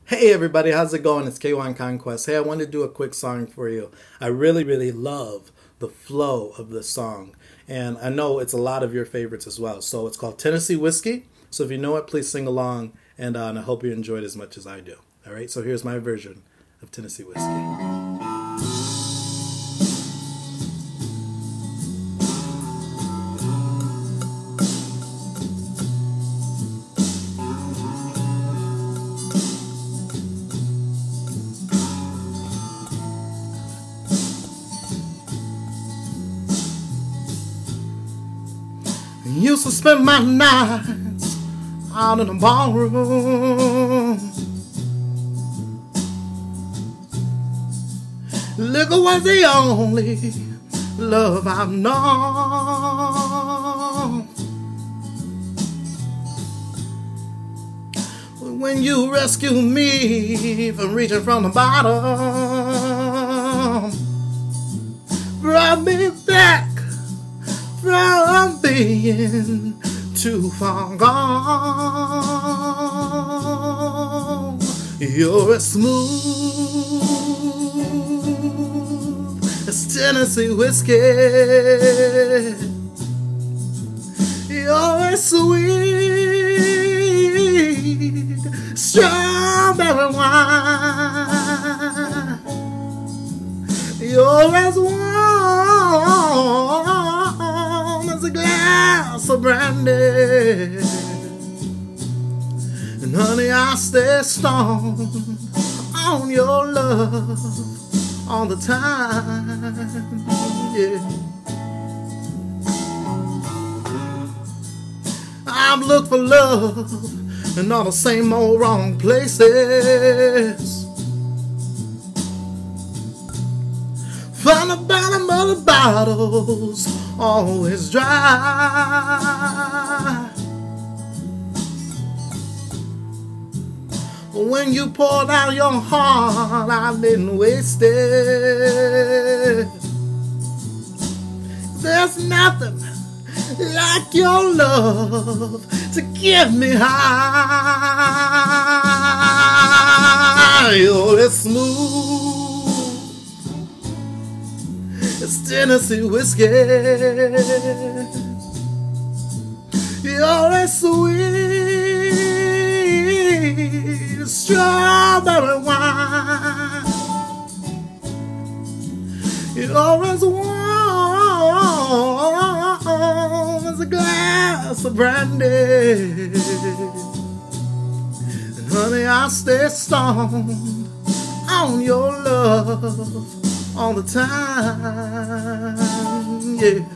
Hey everybody, how's it going? It's K1 Conquest. Hey, I wanted to do a quick song for you. I really love the flow of the song, and I know it's a lot of your favorites as well. So it's called Tennessee Whiskey. So if you know it, please sing along, and I hope you enjoy it as much as I do. All right, so here's my version of Tennessee Whiskey. Used to spend my nights out in the ballroom. Liquor was the only love I've known. When you rescued me from reaching from the bottom, brought me back from being too far gone. You're as smooth as Tennessee whiskey. You're as sweet strawberry wine. You're as warm as a glass of brandy. And honey, I stay stoned on your love all the time. Yeah. I've looked for love in all the same old wrong places. From the bottom of the bottles, always dry. When you poured out your heart, I didn't waste it. There's nothing like your love to get me high. You're as smooth as Tennessee whiskey. You're as sweet as strawberry wine. You're as warm as a glass of brandy. And honey, I stay stoned on your love all the time, yeah.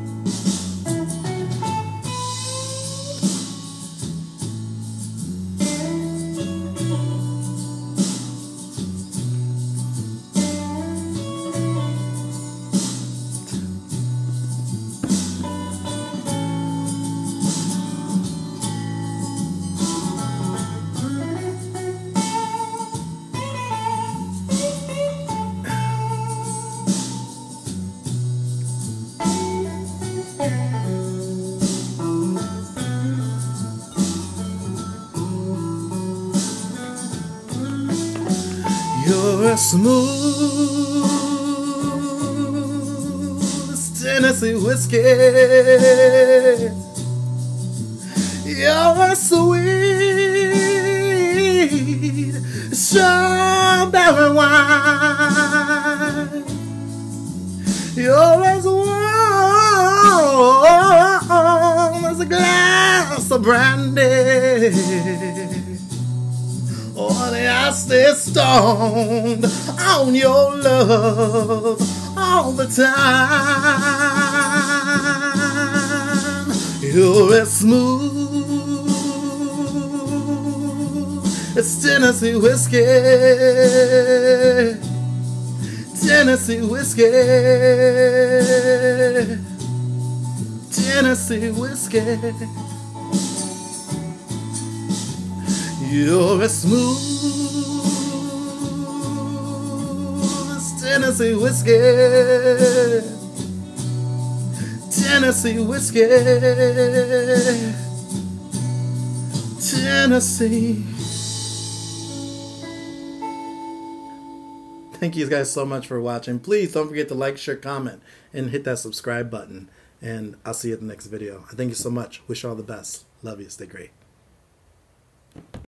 You're as smooth as Tennessee whiskey. You're as sweet as strawberry wine. You're as warm as a glass of brandy. Oh, honey, I stay stoned on your love all the time. You're as smooth as Tennessee whiskey. Tennessee whiskey. Tennessee whiskey. You're as smooth as Tennessee whiskey. Tennessee whiskey. Tennessee thank you guys so much for watching. Please don't forget to like, share, comment, and hit that subscribe button. And I'll see you in the next video. Thank you so much. Wish you all the best. Love you. Stay great.